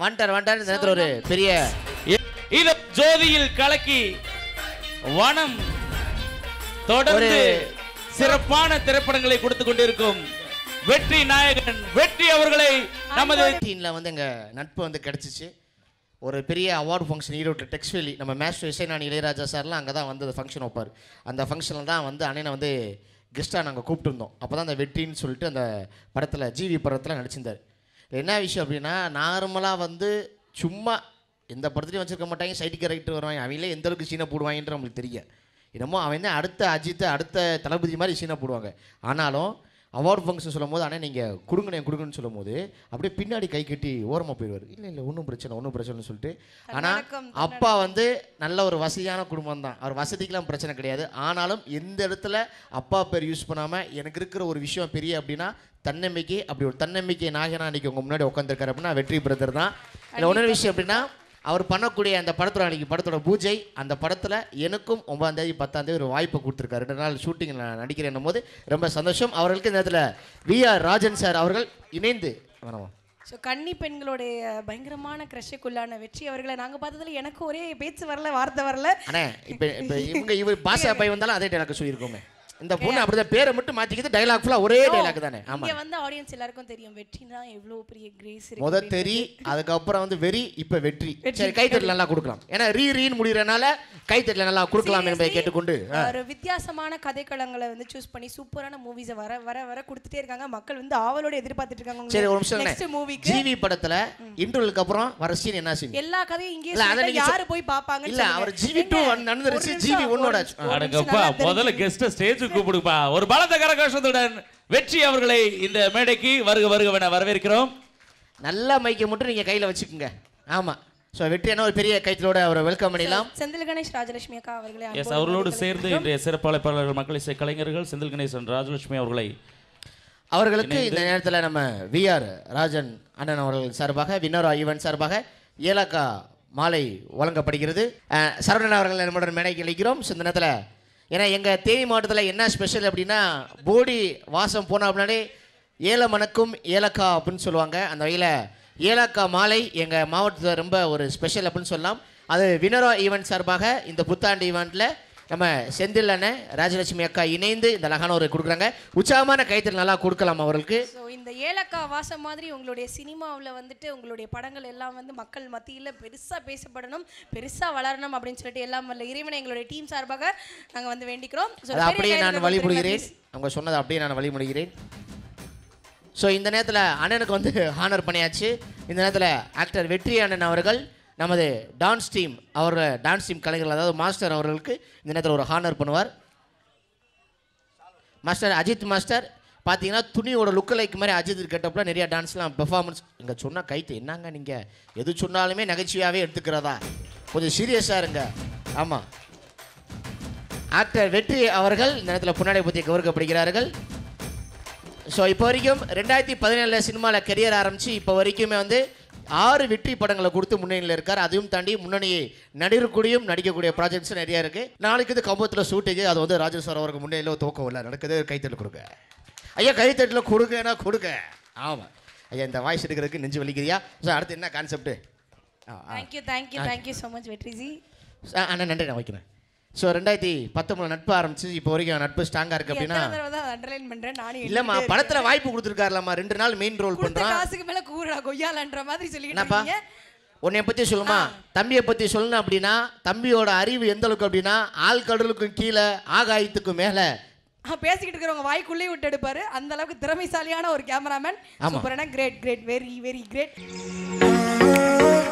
வந்துட்டார் இந்த நேரத்தில் ஒரு பெரிய இத ஜோதியில் கலக்கி வனம் தொடர்ந்து சிறப்பான திரைப்படங்களை கொடுத்து கொண்டிருக்கும் வெற்றி நாயகன் வெற்றி அவர்களை நமது டீம்ல வந்து எங்க நட்பு வந்து கிடைச்சிச்சு. ஒரு பெரிய அவார்டு ஃபங்க்ஷன் ஈரோடு டெக்ஸ்டைலி நம்ம மேஸ்டர் இசைஞானி இளையராஜா சார்லாம் அங்கே தான் வந்து அந்த ஃபங்க்ஷன் வைப்பார். அந்த ஃபங்க்ஷனில் தான் வந்து அண்ணனை வந்து கெஸ்ட்டாக நாங்கள் கூப்பிட்டுருந்தோம். அப்போ தான் அந்த வெற்றின்னு சொல்லிட்டு அந்த படத்தில் ஜிவி படத்தில் நடிச்சிருந்தார். என்ன விஷயம் அப்படின்னா, நார்மலாக வந்து சும்மா எந்த படத்துலையும் வச்சுருக்க மாட்டாங்க, சைடு கேரக்டர் வருவாங்க, அவங்களே எந்த அளவுக்கு சீனை போடுவாங்கன்ற நம்மளுக்கு தெரியும். என்னமோ அவன் தான் அடுத்த அஜித் அடுத்த தளபதி மாதிரி சீனை போடுவாங்க. ஆனாலும் அவார்டு ஃபங்க்ஷன் சொல்லும் போது ஆனால் நீங்கள் கொடுங்கன்னு சொல்லும் போது அப்படியே பின்னாடி கை கட்டி ஓரமாக போயிடுவார். இல்லை ஒன்றும் பிரச்சனைன்னு சொல்லிட்டு. ஆனால் அப்பா வந்து நல்ல ஒரு வசதியான குடும்பம் தான், அவர் வசதிக்கெலாம் பிரச்சனை கிடையாது. ஆனாலும் எந்த இடத்துல அப்பா பேர் யூஸ் பண்ணாமல் எனக்கு இருக்கிற ஒரு விஷயம் பெரிய அப்படின்னா தன்னம்பிக்கை. அப்படி ஒரு தன்னம்பிக்கை நாயகனா அன்றைக்கி உங்கள் முன்னாடி உட்காந்துருக்காரு அப்படின்னா வெற்றி பிரதர் தான். இல்லை ஒன்றும் விஷயம் அப்படின்னா அவர் பண்ணக்கூடிய அந்த படத்தோட அன்றைக்கி படத்தோட பூஜை அந்த படத்தில் எனக்கும் 9ஆம் தேதி 10ஆம் தேதி ஒரு வாய்ப்பு கொடுத்துருக்காரு. 2 நாள் ஷூட்டிங் நான் நடிக்கிறேன் போது ரொம்ப சந்தோஷம். அவர்களுக்கு இந்த நேரத்தில் விஆர் ராஜன் சார் அவர்கள் இணைந்து வணக்கம். ஸோ கன்னி பெண்களுடைய பயங்கரமான க்ரஷுக்குள்ளான வெற்றி அவர்களை நாங்கள் பார்த்ததுல எனக்கு ஒரே பேச்சு வரல, வார்த்தை வரல. ஆனால் இப்போ இவர் பாஷா பை வந்தாலும் அதே டைலாக் சொல்லியிருக்கோமே. இந்த பொண்ணு அப்படிதான் பேரை மட்டும் மாற்றிக்கிது, டைலாக் ஃபுல்லாக ஒரே டைலாக் தானே. ஆமாம், இங்கே வந்து ஆடியன்ஸ் எல்லாருக்கும் தெரியும் வெற்றினா எவ்வளோ பெரிய கிரேஸ் இருக்கு. முதல் தெரி, அதுக்கப்புறம் வந்து வெறி, இப்போ வெற்றி. சரி, கைத்தட்டல் நல்லா கொடுக்கலாம். ஏன்னா ரீன்னு முடிகிறனால கைத்தட்டல் நல்லா கொடுக்கலாம் என்பதை கேட்டுக்கொண்டு ஒரு வித்தியாசமான கதைக்களங்களை வந்து சூஸ் பண்ணி சூப்பரான மூவிஸை வர வர வர கொடுத்துட்டே இருக்காங்க. மக்கள் வந்து ஆவலோட எதிர்பார்த்துட்டு இருக்காங்க. சரி, ஒரு நிமிஷம். ஜிவி படத்துல இன்டர்வலுக்கு அப்புறம் வர சீன் என்ன சீன்? எல்லா கதையும் இங்கே யாரு போய் பாப்பாங்க? இல்ல, அவர் ஜிவி 2 நடந்துருச்சு, ஜிவி 1ஓட அடங்கப்பா முதல்ல கெஸ்ட் ஸ்டேஜ் கூப்பிடுப்பா. ஒரு பலத்த கரகோஷத்துடன் வெற்றி அவர்களை இந்த மேடைக்கு வருக வரவேற்கிறோம். நல்ல மைக்கை மட்டும் நீங்க கையில வச்சுக்கோங்க. ஆமா, சோ வெற்றி என்ன ஒரு பெரிய கைத்தலோட அவரை வெல்கம் பண்ணிடலாம். செந்தில் கணேஷ் ராஜலட்சுமி அக்கா அவர்களே எஸ் அவர்களோடு சேர்ந்து இன்றைய சிறப்பாளர்கள் மக்கள் இசை கலைஞர்கள் செந்தில் கணேஷ் ராஜலட்சுமி அவர்களுக்கு இந்த நேரத்தில் நம்ம விஆர் ராஜன் அண்ணன் அவர்கள் சார்பாக வினோரா ஈவென்ட் சார்பாக ஏலக்கா மாலை வழங்கப்படுகிறது. சரவணன் அவர்கள் நம்முடன் மேடைக்கு அளிக்கிறோம். இந்த நேரத்தில் ஏன்னா எங்கள் தேனி மாவட்டத்தில் என்ன ஸ்பெஷல் அப்படின்னா போடி வாசம் போனால் அப்படின்னாலே ஏலமணக்கும் ஏலக்கா அப்படின்னு சொல்லுவாங்க. அந்த வகையில் ஏலக்கா மாலை எங்கள் மாவட்டத்தில் ரொம்ப ஒரு ஸ்பெஷல் அப்படின்னு சொல்லலாம். அது வினோரா ஈவெண்ட் சார்பாக இந்த புத்தாண்டு ஈவெண்ட்டில் நம்ம செந்தில் அண்ணன் ராஜலட்சுமி அக்கா இணைந்து இந்த அழகான ஒரு கொடுக்குறாங்க. உற்சாகமான கைத்தல் நல்லா கொடுக்கலாம் அவர்களுக்கு. ஸோ இந்த ஏலக்கா வாசம் மாதிரி உங்களுடைய சினிமாவில் வந்துட்டு உங்களுடைய படங்கள் எல்லாம் வந்து மக்கள் மத்தியில் பெருசாக பேசப்படணும், பெருசாக வளரணும் அப்படின்னு சொல்லிட்டு எல்லாம் வல்ல இறைவனை எங்களுடைய டீம் சார்பாக நாங்கள் வந்து வேண்டிக்கிறோம். அப்படியே நான் வழிமுடுகிறேன், அவங்க சொன்னதை அப்படியே நான் வழிமுடுகிறேன். ஸோ இந்த நேரத்தில் அண்ணனுக்கு வந்து ஹானர் பண்ணியாச்சு. இந்த நேரத்தில் ஆக்டர் வெற்றி அண்ணன் அவர்கள் நமது டான்ஸ் டீம் கலைஞர்கள் அதாவது மாஸ்டர் அவர்களுக்கு இந்த நேரத்தில் ஒரு ஹானர் பண்ணுவார். மாஸ்டர் அஜித் மாஸ்டர் பார்த்தீங்கன்னா துணியோட லுக் லைக் மாதிரி அஜித் கேட்டப்பல நிறைய டான்ஸ்லாம் பெர்ஃபார்மன்ஸ் இங்கே சொன்னால் கைத்து என்னங்க நீங்கள் எது சொன்னாலுமே நகைச்சுவையாகவே எடுத்துக்கிறதா, கொஞ்சம் சீரியஸாக இருங்க. ஆமாம், ஆக்டர் வெற்றி அவர்கள் இந்த நேரத்தில் புன்னாடை பற்றி கௌரவப்படுகிறார்கள். ஸோ இப்போ வரைக்கும் 2017 சினிமாவில் கெரியர் ஆரம்பித்து இப்போ வரைக்குமே வந்து 6 வெற்றி படங்களை கொடுத்து முன்னணியில் இருக்கார். அதையும் தாண்டி முன்னணியை நடிக்கக்கூடிய ப்ராஜெக்ட்ஸ் நிறையா இருக்குது. நாளைக்கு இது கம்பத்தில் ஷூட்டிங்கு, அது வந்து ராஜன் சார் அவருக்கு முன்னணியில் தூக்கம் இல்லை நடக்குது. கைத்தட்டல் கொடுங்க ஐயா, கைத்தட்டல் கொடுங்க. ஆமாம் ஐயா, இந்த வாய்ஸ் எடுக்கிறதுக்கு நெஞ்சு வலிக்கிறியா? ஸோ அடுத்து என்ன கான்செப்ட்? தேங்க்யூ ஸோ மச் வெற்றிஜி. அண்ணா நன்றி, நான் வைக்கிறேன். ஸோ 2019 நட்பு ஆரம்பிச்சு இப்போ வரைக்கும் நட்பு ஸ்ட்ராங்காக இருக்குது அப்படின்னா இல்லைம்மா, படத்தில் வாய்ப்பு கொடுத்துருக்காருலாமா, 2 நாள் மெயின் ரோல் பண்ணுறான். என்னப்பா உன்னைய பற்றி சொல்லுமா, தம்பியை பற்றி சொல்லணும் அப்படின்னா தம்பியோட அறிவு எந்த அளவுக்கு அப்படின்னா ஆழ்கடலுக்கும் கீழே ஆகாயத்துக்கும் மேலே பேசிக்கிட்டு இருக்கிறவங்க வாய்க்குள்ளே விட்டு எடுப்பாரு. அந்த அளவுக்கு திறமைசாலியான ஒரு கேமராமேன். சூப்பரான கிரேட் வெரி வெரி கிரேட்.